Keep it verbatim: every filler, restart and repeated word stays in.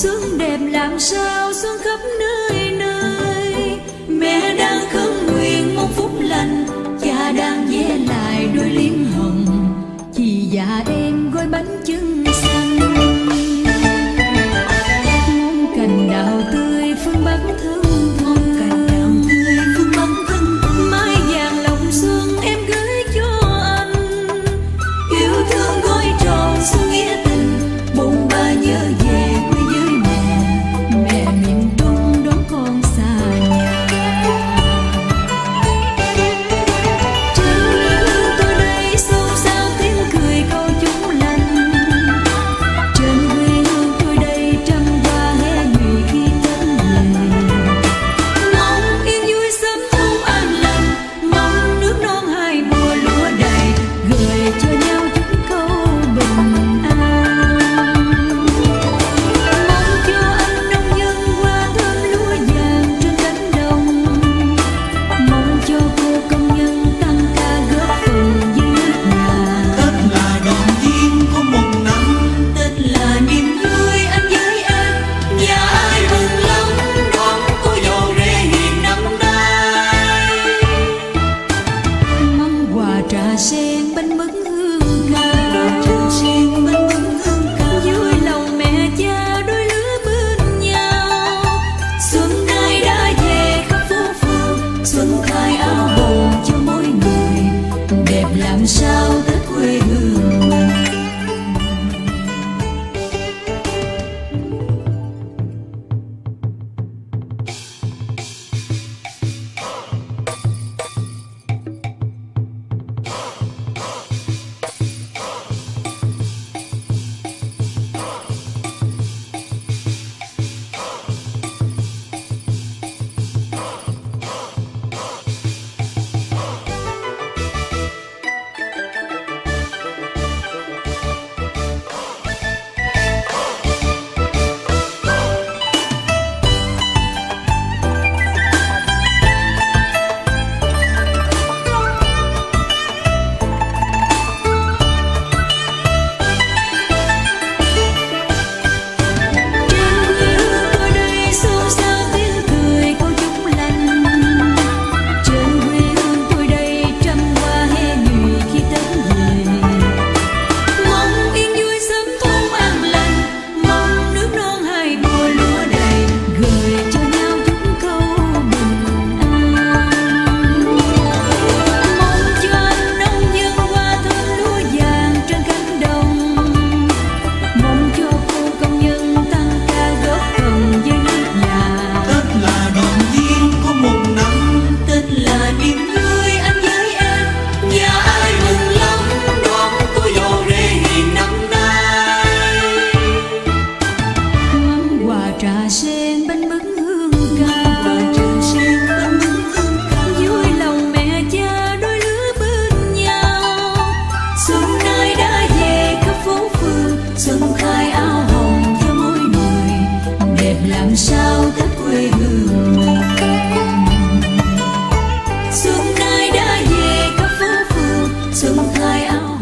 xuân đẹp làm sao xuân khắp nơi nơi. Mẹ đang khấn nguyện mong phúc lành, cha đang vẽ lại đôi liễu hồng, chị và em gói bánh chưng xanh. Ngón cành đào tươi phương Bắc thân sen bánh mứt hương ca, sen bánh mứt hương ca, vui lòng mẹ cha đôi lứa bên nhau. Xuân nay đã về khắp phố phường, xuân khai áo hồng cho mỗi người, đẹp làm sao Tết quê hương mình. Trà sen bánh mứt hương ca, sen bánh mứt hương ca, vui lòng mẹ cha đôi lứa bên nhau. Xuân nay đã về khắp phố phường, xuân khai áo hồng cho mỗi người, đẹp làm sao Tết quê hương mình. Xuân nay đã về khắp phố phường, xuân khai áo